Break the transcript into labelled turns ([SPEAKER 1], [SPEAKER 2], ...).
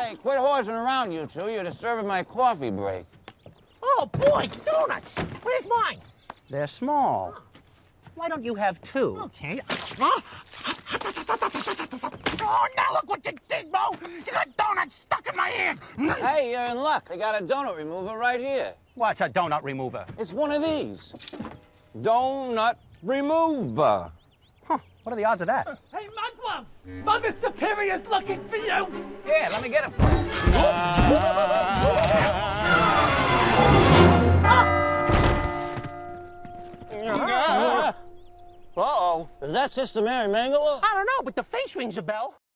[SPEAKER 1] Hey, quit horsing around, you two. You're disturbing my coffee break.
[SPEAKER 2] Oh, boy, donuts. Where's mine?
[SPEAKER 3] They're small. Why don't you have two?
[SPEAKER 2] Okay. Oh, now look what you did, Bo. You got donuts stuck in my ears.
[SPEAKER 1] Hey, you're in luck. I got a donut remover right here.
[SPEAKER 3] What's a donut remover?
[SPEAKER 1] It's one of these. Donut remover.
[SPEAKER 3] Huh, what are the odds of that?
[SPEAKER 4] Hey, Mugwumps! Mother Superior's looking for you!
[SPEAKER 3] Here, let me get him.
[SPEAKER 1] Uh-oh. Is that Sister Mary Mangala?
[SPEAKER 2] I don't know, but the face rings a bell.